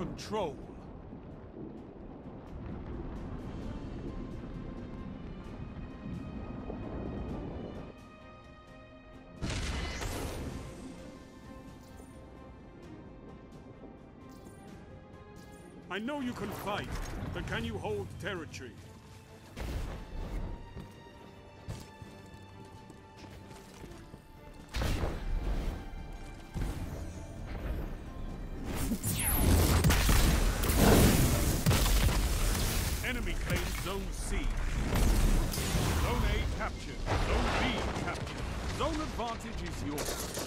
control. I know you can fight, but can you hold territory? Enemy claims Zone C. Zone A captured. Zone B captured. Zone advantage is yours.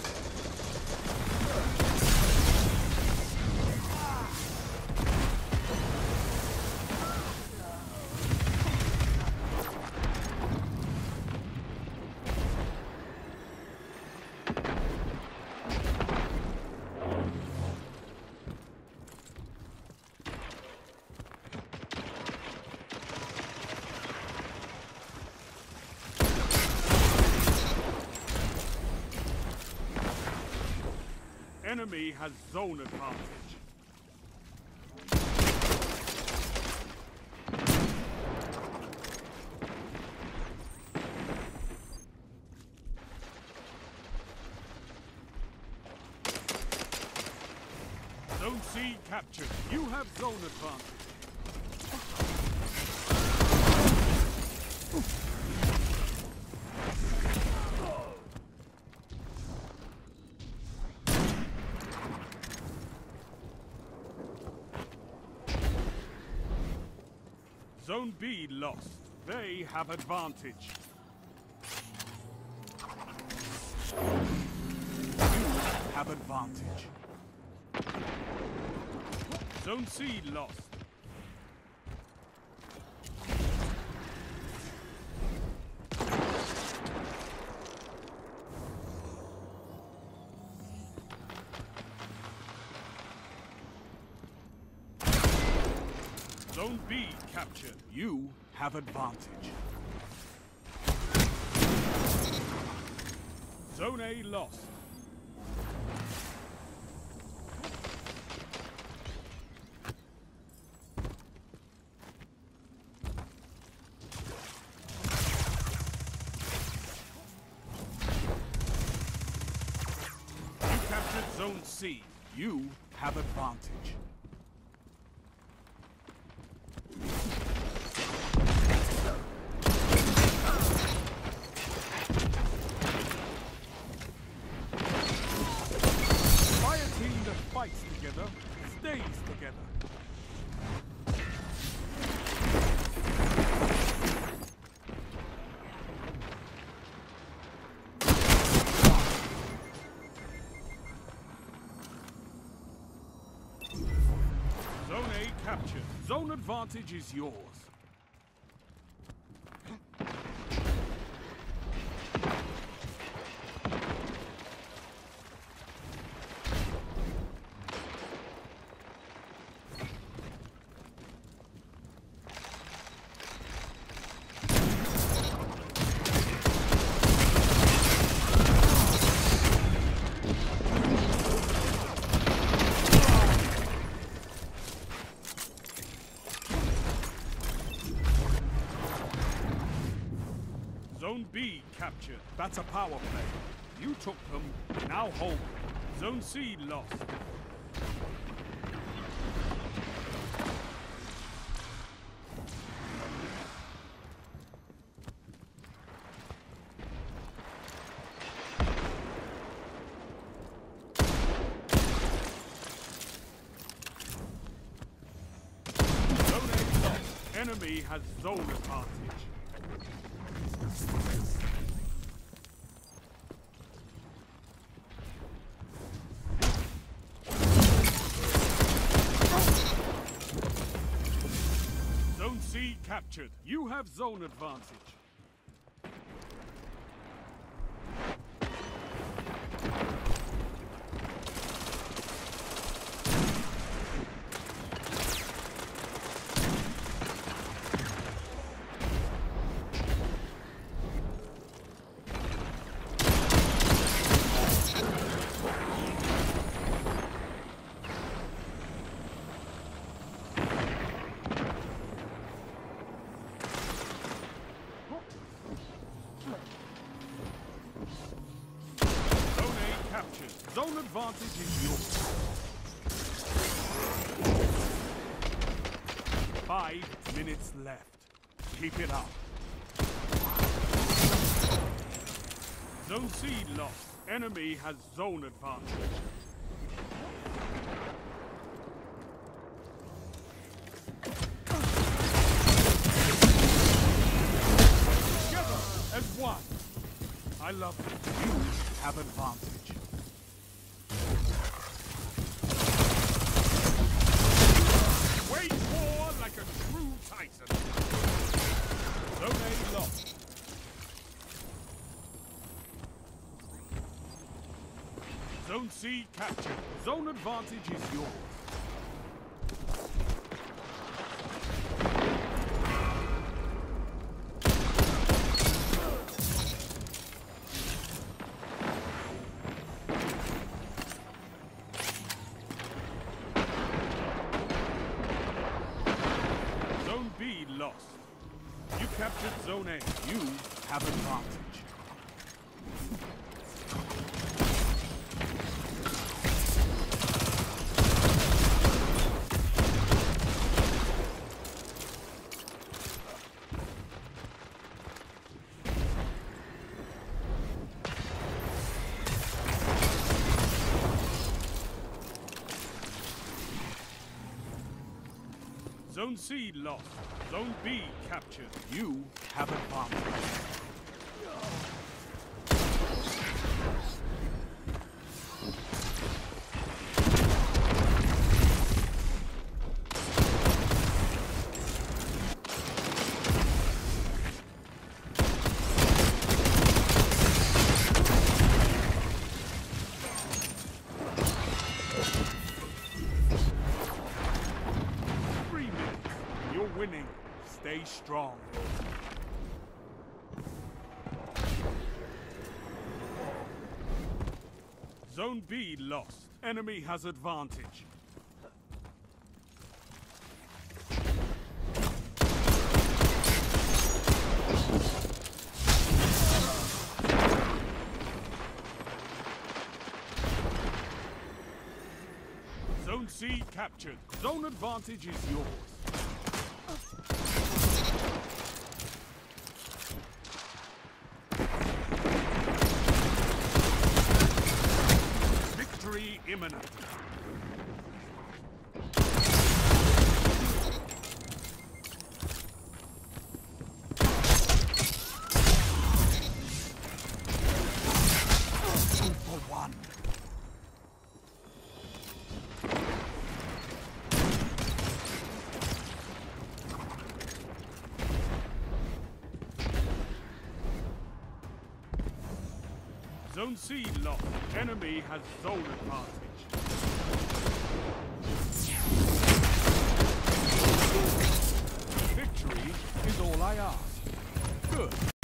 Enemy has zone advantage. Zone C captured. You have zone advantage. Zone B lost. They have advantage. You have advantage. Zone C lost. Zone B captured. You have advantage. Zone A lost. You captured Zone C. You have advantage. Fights together, stays together. Zone A captured. Zone advantage is yours. Zone B captured. That's a power play. You took them, now hold. Zone C lost. Zone A lost. Enemy has zone advantage. Zone C captured. You have zone advantage. Zone advantage is yours. 5 minutes left. Keep it up. Zone C lost. Enemy has zone advantage. Together as one. I love it. You have advantage. Wage war like a true titan. Zone A lost. Zone C captured. Zone advantage is yours. Zone B lost. You captured Zone A. You have advantage. Zone C lost. Zone B captured. You have advantage. Winning. Stay strong. Zone B lost. Enemy has advantage. Zone C captured. Zone advantage is yours. Victory imminent. Two for one. Zone C lost. Enemy has zone advantage. Victory is all I ask. Good.